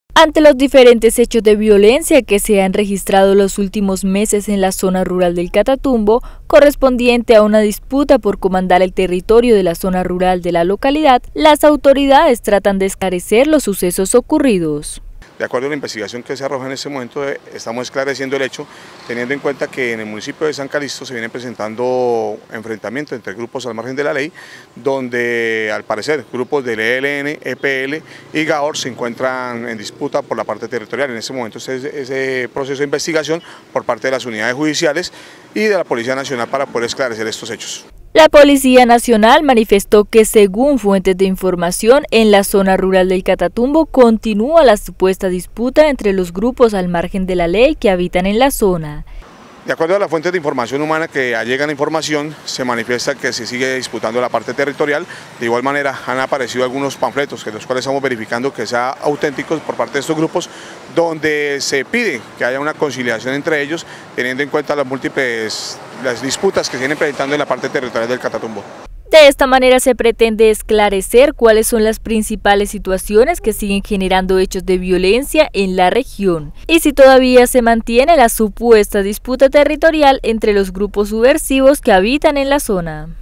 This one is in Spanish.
Ante los diferentes hechos de violencia que se han registrado los últimos meses en la zona rural del Catatumbo, correspondiente a una disputa por comandar el territorio de la zona rural de la localidad, las autoridades tratan de esclarecer los sucesos ocurridos. De acuerdo a la investigación que se arroja en este momento, estamos esclareciendo el hecho, teniendo en cuenta que en el municipio de San Calixto se vienen presentando enfrentamientos entre grupos al margen de la ley, donde al parecer grupos del ELN, EPL y GAOR se encuentran en disputa por la parte territorial. En este momento ese proceso de investigación por parte de las unidades judiciales y de la Policía Nacional para poder esclarecer estos hechos. La Policía Nacional manifestó que según fuentes de información, en la zona rural del Catatumbo continúa la supuesta disputa entre los grupos al margen de la ley que habitan en la zona. De acuerdo a las fuentes de información humana que allegan la información, se manifiesta que se sigue disputando la parte territorial. De igual manera han aparecido algunos panfletos, los cuales estamos verificando que sean auténticos por parte de estos grupos, donde se pide que haya una conciliación entre ellos, teniendo en cuenta las múltiples disputas que se vienen presentando en la parte territorial del Catatumbo. De esta manera se pretende esclarecer cuáles son las principales situaciones que siguen generando hechos de violencia en la región y si todavía se mantiene la supuesta disputa territorial entre los grupos subversivos que habitan en la zona.